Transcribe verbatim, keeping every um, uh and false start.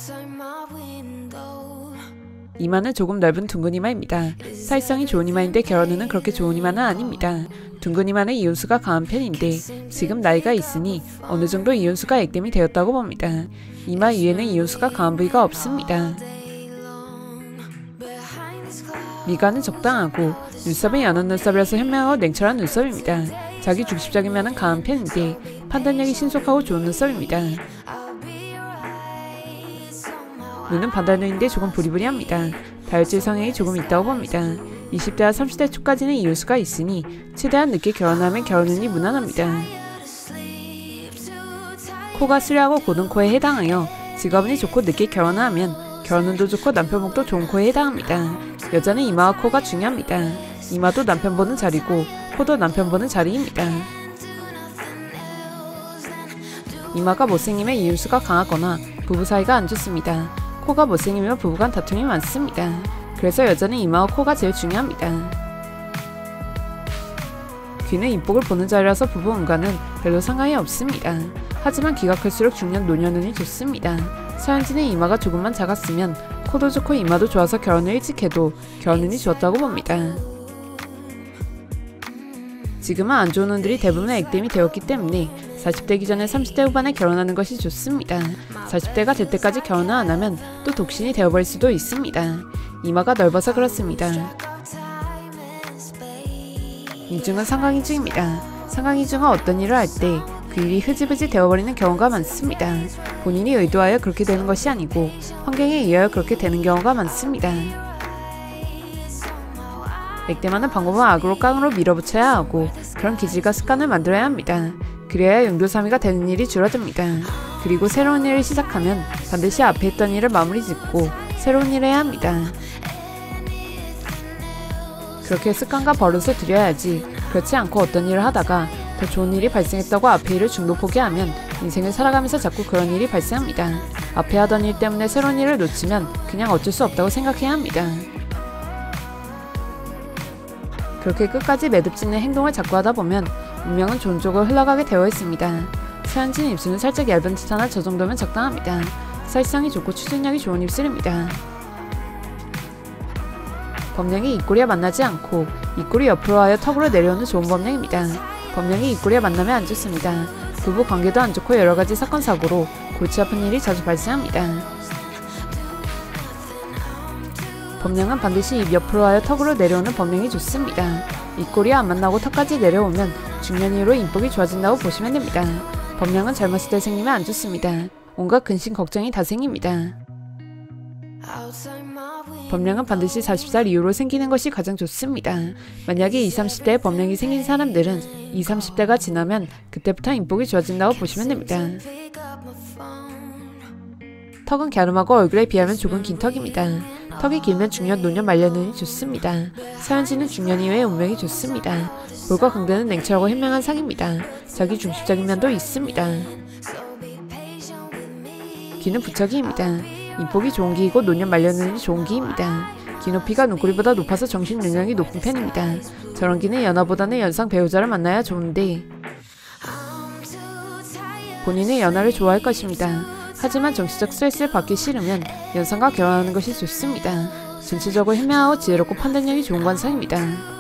이마는 조금 넓은 둥근 이마입니다. 사회성이 좋은 이마인데 결혼은 그렇게 좋은 이마는 아닙니다. 둥근 이마는 이온수가 강한 편인데 지금 나이가 있으니 어느 정도 이온수가 액땜이 되었다고 봅니다. 이마 위에는 이온수가 강한 부위가 없습니다. 미간은 적당하고 눈썹은 연한 눈썹이라서 현명하고 냉철한 눈썹입니다. 자기 중심적인 면은 강한 편인데 판단력이 신속하고 좋은 눈썹입니다. 눈은 반달 눈인데 조금 부리부리합니다. 다혈질 성향이 조금 있다고 봅니다. 이십 대와 삼십 대 초까지는 이온수가 있으니 최대한 늦게 결혼하면 결혼운이 무난합니다. 코가 수려하고 고든 코에 해당하여 직업운이 좋고 늦게 결혼을 하면 결혼운도 좋고 남편복도 좋은 코에 해당합니다. 여자는 이마와 코가 중요합니다. 이마도 남편 보는 자리고 코도 남편 보는 자리입니다. 이마가 못생기면 이온수가 강하거나 부부 사이가 안 좋습니다. 코가 못생기면 부부간 다툼이 많습니다. 그래서 여자는 이마와 코가 제일 중요합니다. 귀는 인복을 보는 자리라서 부부 운과는 별로 상관이 없습니다. 하지만 귀가 클수록 중년 노년운이 좋습니다. 서현진은 이마가 조금만 작았으면 코도 좋고 이마도 좋아서 결혼을 일찍 해도 결혼운이 좋았다고 봅니다. 지금은 안 좋은 운들이 대부분 액땜이 되었기 때문에 사십 대기 전에 삼십 대 후반에 결혼하는 것이 좋습니다. 사십 대가 될 때까지 결혼을 안 하면 또 독신이 되어버릴 수도 있습니다. 이마가 넓어서 그렇습니다. 이중은 상강이중입니다. 상강이중은 어떤 일을 할 때 그 일이 흐지부지 되어버리는 경우가 많습니다. 본인이 의도하여 그렇게 되는 것이 아니고 환경에 의하여 그렇게 되는 경우가 많습니다. 액땜하는 방법은 악으로 깡으로 밀어붙여야 하고 그런 기질과 습관을 만들어야 합니다. 그래야 용도삼이가 되는 일이 줄어듭니다. 그리고 새로운 일을 시작하면 반드시 앞에 했던 일을 마무리 짓고 새로운 일을 해야 합니다. 그렇게 습관과 버릇을 들여야지 그렇지 않고 어떤 일을 하다가 더 좋은 일이 발생했다고 앞에 일을 중도 포기하면 인생을 살아가면서 자꾸 그런 일이 발생합니다. 앞에 하던 일 때문에 새로운 일을 놓치면 그냥 어쩔 수 없다고 생각해야 합니다. 그렇게 끝까지 매듭짓는 행동을 자꾸 하다 보면 운명은 좋은 쪽으로 흘러가게 되어 있습니다. 서현진 입술은 살짝 얇은 듯 하나 저 정도면 적당합니다. 사실상이 좋고 추진력이 좋은 입술입니다. 범령이 입꼬리와 만나지 않고 입꼬리 옆으로 하여 턱으로 내려오는 좋은 범령입니다. 범령이 입꼬리와 만나면 안 좋습니다. 부부 관계도 안 좋고 여러가지 사건 사고로 골치 아픈 일이 자주 발생합니다. 범령은 반드시 입 옆으로 하여 턱으로 내려오는 범령이 좋습니다. 입꼬리와 안 만나고 턱까지 내려오면 중년 이후로 인복이 좋아진다고 보시면 됩니다. 범령은 젊었을 때 생기면 안 좋습니다. 온갖 근심 걱정이 다 생깁니다. 범령은 반드시 마흔 살 이후로 생기는 것이 가장 좋습니다. 만약에 이십, 삼십 대에 범령이 생긴 사람들은 이십, 삼십 대가 지나면 그때부터 인복이 좋아진다고 보시면 됩니다. 턱은 갸름하고 얼굴에 비하면 조금 긴 턱입니다. 턱이 길면 중년, 노년, 말년운이 좋습니다. 서현진은 중년 이후에 운명이 좋습니다. 볼과 강대는 냉철하고 현명한 상입니다. 자기 중심적인 면도 있습니다. 귀는 부처기입니다. 인복이 좋은 기이고 노년, 말년운이 좋은 기입니다. 귀 높이가 눈꼬리보다 높아서 정신 능력이 높은 편입니다. 저런 귀는 연하보다는 연상 배우자를 만나야 좋은데 본인의 연하를 좋아할 것입니다. 하지만 정치적 스트레스를 받기 싫으면 연상과 결혼하는 것이 좋습니다. 전체적으로 현명하고 지혜롭고 판단력이 좋은 관상입니다.